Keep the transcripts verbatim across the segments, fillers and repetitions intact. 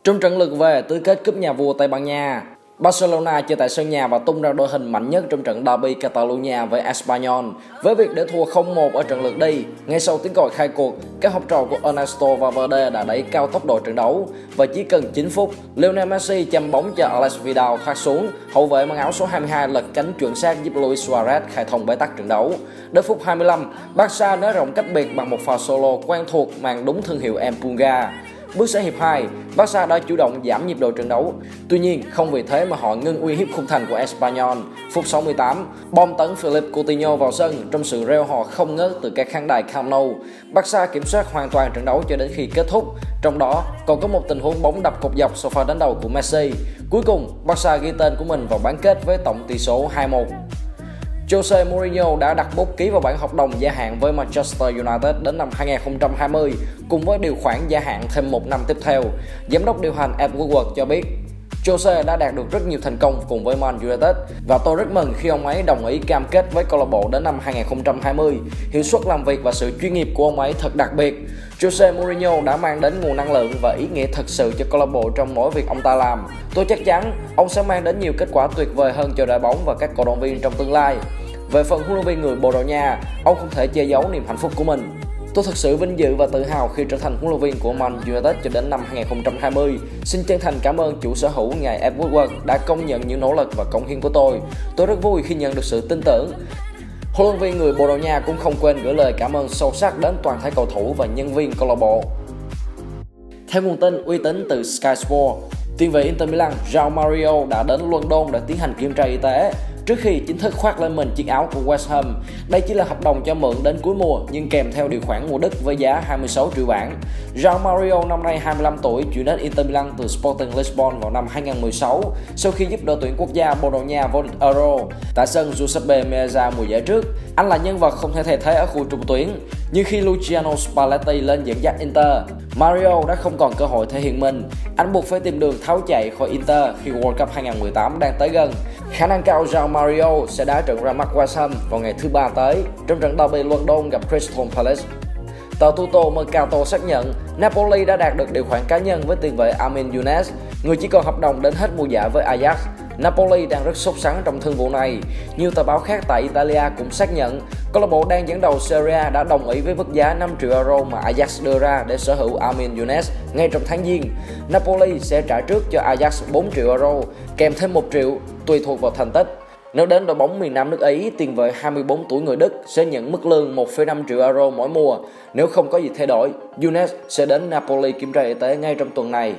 Trong trận lượt về tứ kết cúp nhà vua Tây Ban Nha, Barcelona chơi tại sân nhà và tung ra đội hình mạnh nhất trong trận derby Catalonia với Espanyol. Với việc để thua không một ở trận lượt đi, ngay sau tiếng còi khai cuộc, các học trò của Ernesto Valverde đã đẩy cao tốc độ trận đấu và chỉ cần chín phút, Lionel Messi chăm bóng cho Alex Vidal thoát xuống, hậu vệ mang áo số hai mươi hai lật cánh chuẩn xác giúp Luis Suarez khai thông bế tắc trận đấu. Đến phút hai mươi lăm, Barca nới rộng cách biệt bằng một pha solo quen thuộc mang đúng thương hiệu Empunga. Bước sang hiệp hai, Barca đã chủ động giảm nhịp độ trận đấu. Tuy nhiên, không vì thế mà họ ngưng uy hiếp khung thành của Espanyol. Phút sáu mươi tám, bom tấn Philippe Coutinho vào sân trong sự reo hò không ngớt từ các khán đài Camp Nou. Barca kiểm soát hoàn toàn trận đấu cho đến khi kết thúc. Trong đó, còn có một tình huống bóng đập cột dọc sau pha đánh đầu của Messi. Cuối cùng, Barca ghi tên của mình vào bán kết với tổng tỷ số hai một. Jose Mourinho đã đặt bút ký vào bản hợp đồng gia hạn với Manchester United đến năm hai nghìn không trăm hai mươi, cùng với điều khoản gia hạn thêm một năm tiếp theo. Giám đốc điều hành Ed Woodward cho biết, Jose đã đạt được rất nhiều thành công cùng với Man United và tôi rất mừng khi ông ấy đồng ý cam kết với câu lạc bộ đến năm hai nghìn không trăm hai mươi. Hiệu suất làm việc và sự chuyên nghiệp của ông ấy thật đặc biệt. Jose Mourinho đã mang đến nguồn năng lượng và ý nghĩa thật sự cho câu lạc bộ trong mỗi việc ông ta làm. Tôi chắc chắn ông sẽ mang đến nhiều kết quả tuyệt vời hơn cho đội bóng và các cổ động viên trong tương lai. Về phần huấn luyện viên người Bồ Đào Nha, ông không thể che giấu niềm hạnh phúc của mình. Tôi thật sự vinh dự và tự hào khi trở thành huấn luyện viên của Man United cho đến năm hai nghìn không trăm hai mươi. Xin chân thành cảm ơn chủ sở hữu ngài Ed Woodward đã công nhận những nỗ lực và cống hiến của tôi. Tôi rất vui khi nhận được sự tin tưởng. Huấn luyện viên người Bồ Đào Nha cũng không quên gửi lời cảm ơn sâu sắc đến toàn thể cầu thủ và nhân viên câu lạc bộ. Theo nguồn tin uy tín từ Sky Sport, tiền vệ Inter Milan João Mario đã đến London để tiến hành kiểm tra y tế trước khi chính thức khoác lên mình chiếc áo của West Ham. Đây chỉ là hợp đồng cho mượn đến cuối mùa nhưng kèm theo điều khoản mua đứt với giá hai mươi sáu triệu bảng. João Mario năm nay hai mươi lăm tuổi, chuyển đến Inter Milan từ Sporting Lisbon vào năm hai nghìn không trăm mười sáu sau khi giúp đội tuyển quốc gia Bồ Đào Nha vô địch Euro tại sân Giuseppe Meazza mùa giải trước. Anh là nhân vật không thể thay thế ở khu trung tuyến, nhưng khi Luciano Spalletti lên dẫn dắt Inter, Mario đã không còn cơ hội thể hiện mình. Anh buộc phải tìm đường tháo chạy khỏi Inter khi World Cup hai nghìn không trăm mười tám đang tới gần. Khả năng cao João Mario sẽ đá trận ra mắt West Ham vào ngày thứ ba tới trong trận derby London gặp Crystal Palace. Tờ Tutto Mercato xác nhận Napoli đã đạt được điều khoản cá nhân với tiền vệ Amin Younes, người chỉ còn hợp đồng đến hết mùa giải với Ajax. Napoli đang rất sốt sắng trong thương vụ này. Nhiều tờ báo khác tại Italia cũng xác nhận câu lạc bộ đang dẫn đầu Serie A đã đồng ý với mức giá năm triệu euro mà Ajax đưa ra để sở hữu Amin Younes ngay trong tháng Giêng. Napoli sẽ trả trước cho Ajax bốn triệu euro, kèm thêm một triệu tùy thuộc vào thành tích. Nếu đến đội bóng miền Nam nước Ý, tiền vệ hai mươi bốn tuổi người Đức sẽ nhận mức lương một phẩy năm triệu euro mỗi mùa. Nếu không có gì thay đổi, Younes sẽ đến Napoli kiểm tra y tế ngay trong tuần này.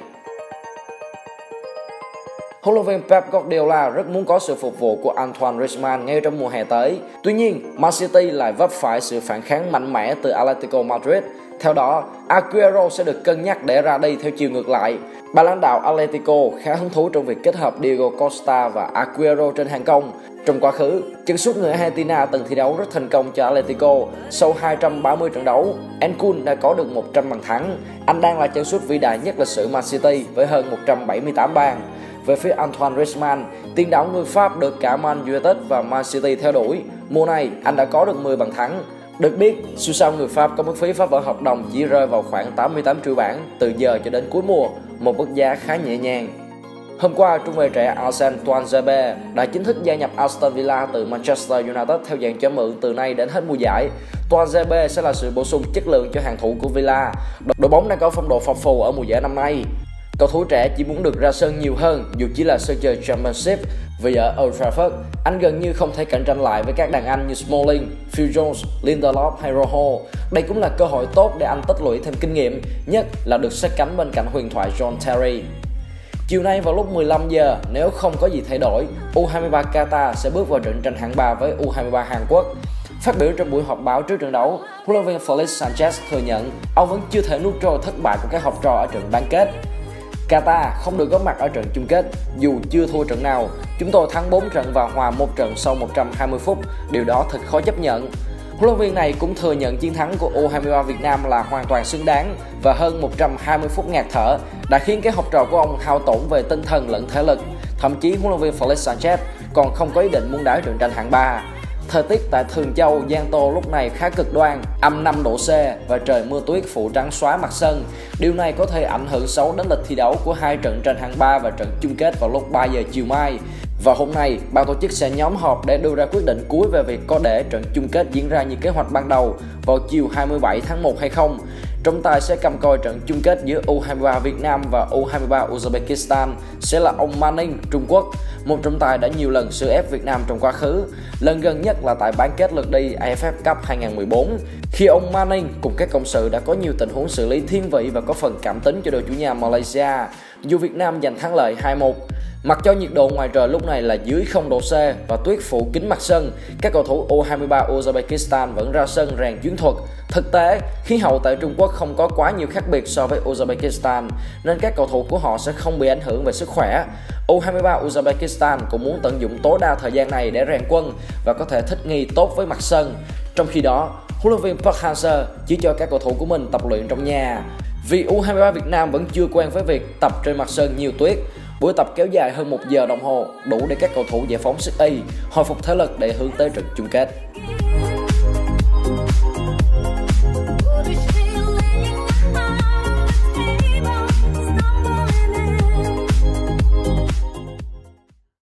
Huấn luyện viên Pep Guardiola rất muốn có sự phục vụ của Antoine Griezmann ngay trong mùa hè tới. Tuy nhiên, Man City lại vấp phải sự phản kháng mạnh mẽ từ Atletico Madrid. Theo đó, Aguero sẽ được cân nhắc để ra đi theo chiều ngược lại. Ban lãnh đạo Atletico khá hứng thú trong việc kết hợp Diego Costa và Aguero trên hàng công. Trong quá khứ, chân sút người Argentina từng thi đấu rất thành công cho Atletico. Sau hai trăm ba mươi trận đấu, Encun đã có được một trăm bàn thắng. Anh đang là chân sút vĩ đại nhất lịch sử Man City với hơn một trăm bảy mươi tám bàn. Về phía Antoine Griezmann, tiền đạo người Pháp được cả Man United và Man City theo đuổi. Mùa này, anh đã có được mười bàn thắng. Được biết, siêu sao người Pháp có mức phí phá vỡ hợp đồng chỉ rơi vào khoảng tám mươi tám triệu bảng từ giờ cho đến cuối mùa, một mức giá khá nhẹ nhàng. Hôm qua, trung vệ trẻ Arsène Touanzebe đã chính thức gia nhập Aston Villa từ Manchester United theo dạng cho mượn từ nay đến hết mùa giải. Touanzebe sẽ là sự bổ sung chất lượng cho hàng thủ của Villa. Đội bóng đang có phong độ phập phù ở mùa giải năm nay. Cầu thủ trẻ chỉ muốn được ra sân nhiều hơn dù chỉ là sân chơi Championship, vì ở Old Trafford, anh gần như không thể cạnh tranh lại với các đàn anh như Smalling, Phil Jones, Lindelof hay Rojo. Đây cũng là cơ hội tốt để anh tích lũy thêm kinh nghiệm, nhất là được sát cánh bên cạnh huyền thoại John Terry. Chiều nay vào lúc mười lăm giờ, nếu không có gì thay đổi, U hai mươi ba Qatar sẽ bước vào trận tranh hạng ba với U hai mươi ba Hàn Quốc. Phát biểu trong buổi họp báo trước trận đấu, huấn luyện viên Felix Sanchez thừa nhận ông vẫn chưa thể nuốt trôi thất bại của các học trò ở trận bán kết. Qatar không được góp mặt ở trận chung kết dù chưa thua trận nào. Chúng tôi thắng bốn trận và hòa một trận sau một trăm hai mươi phút, điều đó thật khó chấp nhận. Huấn luyện viên này cũng thừa nhận chiến thắng của U hai mươi ba Việt Nam là hoàn toàn xứng đáng và hơn một trăm hai mươi phút ngạt thở đã khiến các học trò của ông hao tổn về tinh thần lẫn thể lực. Thậm chí huấn luyện viên Felix Sanchez còn không có ý định muốn đá trận tranh hạng ba. Thời tiết tại Thường Châu, Giang Tô lúc này khá cực đoan, âm năm độ C và trời mưa tuyết phủ trắng xóa mặt sân. Điều này có thể ảnh hưởng xấu đến lịch thi đấu của hai trận tranh hạng ba và trận chung kết vào lúc ba giờ chiều mai. Và hôm nay, ban tổ chức sẽ nhóm họp để đưa ra quyết định cuối về việc có để trận chung kết diễn ra như kế hoạch ban đầu vào chiều hai mươi bảy tháng một hay không. Trọng tài sẽ cầm coi trận chung kết giữa U hai mươi ba Việt Nam và U hai mươi ba Uzbekistan sẽ là ông Manning, Trung Quốc, một trọng tài đã nhiều lần xử ép Việt Nam trong quá khứ. Lần gần nhất là tại bán kết lượt đi A F F Cup hai không một bốn, khi ông Manning cùng các cộng sự đã có nhiều tình huống xử lý thiên vị và có phần cảm tính cho đội chủ nhà Malaysia, dù Việt Nam giành thắng lợi hai một. Mặc cho nhiệt độ ngoài trời lúc này là dưới không độ C và tuyết phủ kín mặt sân, các cầu thủ U hai mươi ba Uzbekistan vẫn ra sân rèn chiến thuật. Thực tế, khí hậu tại Trung Quốc không có quá nhiều khác biệt so với Uzbekistan, nên các cầu thủ của họ sẽ không bị ảnh hưởng về sức khỏe. U hai mươi ba Uzbekistan cũng muốn tận dụng tối đa thời gian này để rèn quân và có thể thích nghi tốt với mặt sân. Trong khi đó, huấn luyện viên Park Hang-seo chỉ cho các cầu thủ của mình tập luyện trong nhà. Vì U hai mươi ba Việt Nam vẫn chưa quen với việc tập trên mặt sân nhiều tuyết, buổi tập kéo dài hơn một giờ đồng hồ, đủ để các cầu thủ giải phóng sức y, hồi phục thể lực để hướng tới trận chung kết.